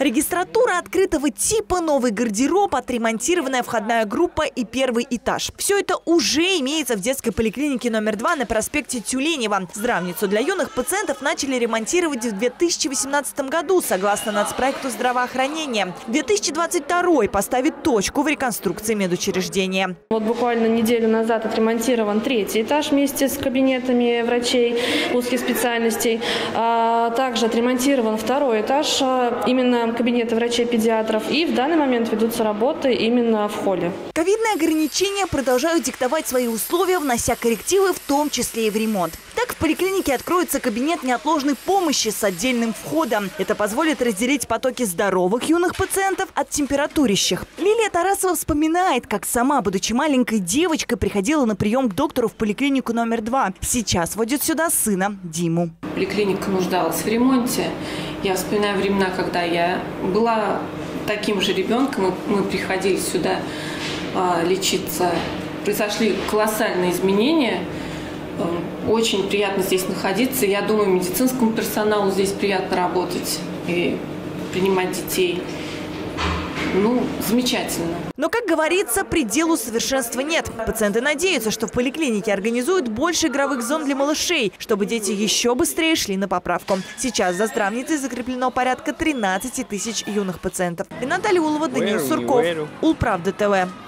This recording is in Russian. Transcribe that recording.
Регистратура открытого типа, новый гардероб, отремонтированная входная группа и первый этаж. Все это уже имеется в детской поликлинике номер 2 на проспекте Тюленева. Здравницу для юных пациентов начали ремонтировать в 2018 году, согласно нацпроекту здравоохранения. 2022 поставит точку в реконструкции медучреждения. Вот буквально неделю назад отремонтирован третий этаж вместе с кабинетами врачей узких специальностей. Также отремонтирован второй этаж, именно кабинеты врачей-педиатров. И в данный момент ведутся работы именно в холле. Ковидные ограничения продолжают диктовать свои условия, внося коррективы, в том числе и в ремонт. Так в поликлинике откроется кабинет неотложной помощи с отдельным входом. Это позволит разделить потоки здоровых юных пациентов от температурящих. Лилия Тарасова вспоминает, как сама, будучи маленькой девочкой, приходила на прием к доктору в поликлинику номер 2. Сейчас водит сюда сына Диму. Поликлиника нуждалась в ремонте. Я вспоминаю времена, когда я была таким же ребенком, мы приходили сюда лечиться. Произошли колоссальные изменения. Очень приятно здесь находиться. Я думаю, медицинскому персоналу здесь приятно работать и принимать детей. Замечательно. Но, как говорится, пределу совершенства нет. Пациенты надеются, что в поликлинике организуют больше игровых зон для малышей, чтобы дети еще быстрее шли на поправку. Сейчас за здравницей закреплено порядка 13 тысяч юных пациентов. Наталья Улова, Даниил Сурков, Улправда ТВ.